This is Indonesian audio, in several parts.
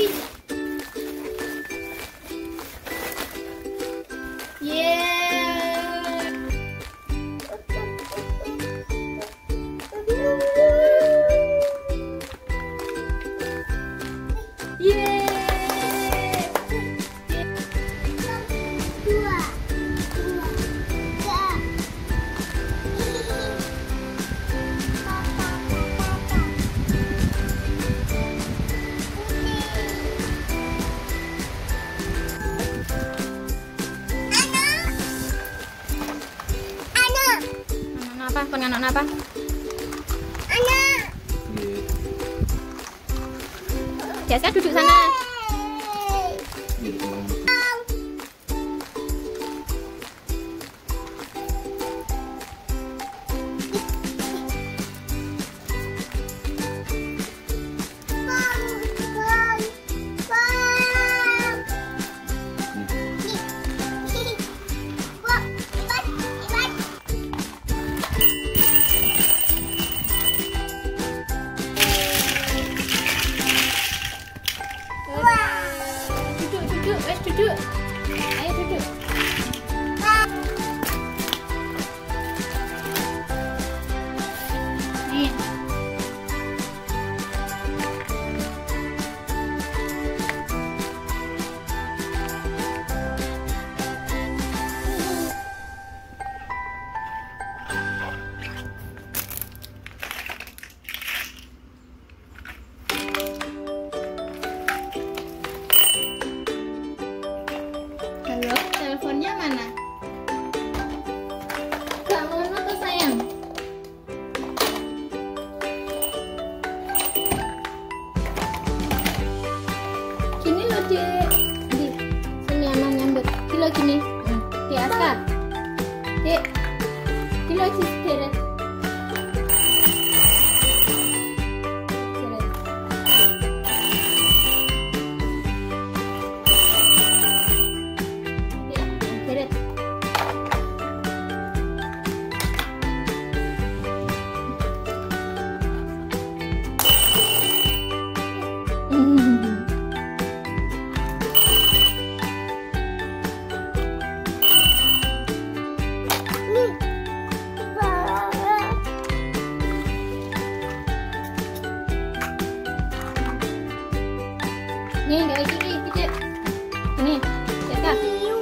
lagi. Yeah. Yeah. Apa? Penganon apa? Anak. Jessica duduk sana. Duduk. Ayo duduk. Nih. Halo, teleponnya mana? Gak mau tuh sayang. Gini loh dek, di sini aman nyambut. Kilo gini, di Aska, dek, kilo seret. Nih, kayak gini, kecil. Ini, Jessica.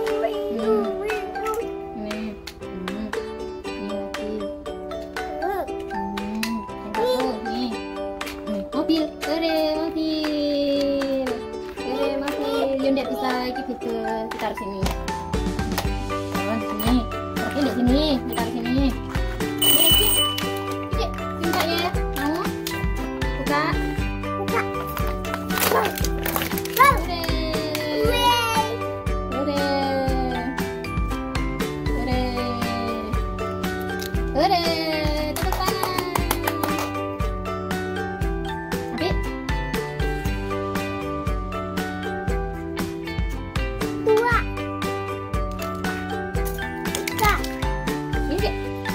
Ini. Ini lagi. Nih. Mobil. Mobil. Yuk, nggak bisa lagi gitu. Kita taruh sini. Taruh di sini. Oke, di sini. Ditaruh sini. Kecil. Minta ya. Mau? Buka. Tepuk tangan. Adik. 2 3. Ini.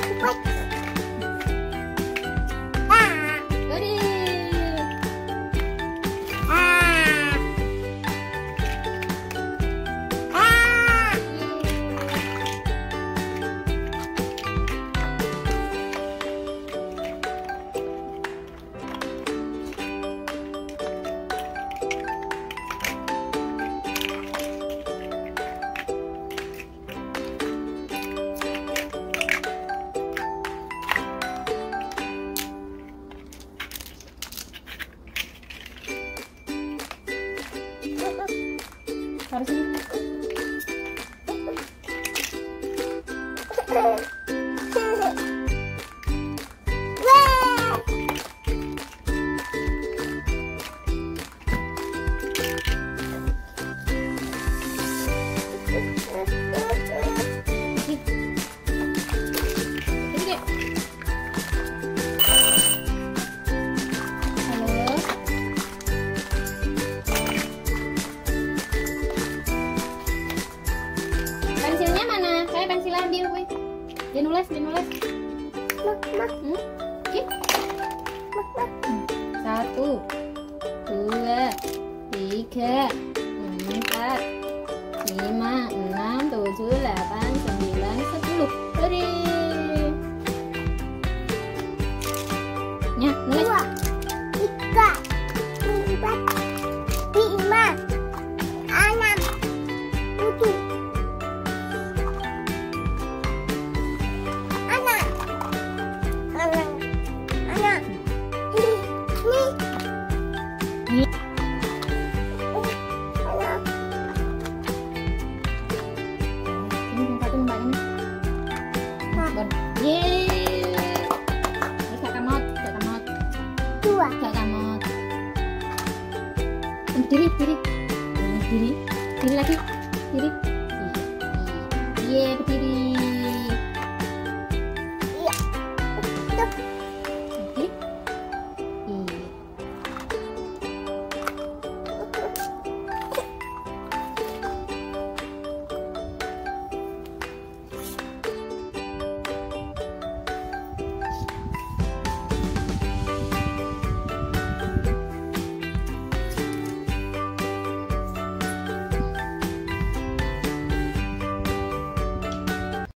Taruh sini. Halo. 3, 4, 5, 6, 7, 8, 9, 10. Beri. Ya, nulis. 2, 3, 4, 5, 6, 7. Yeay. Kakak maut. 2. Kakak maut. Berdiri. Berdiri lagi. Berdiri. Yeay, berdiri.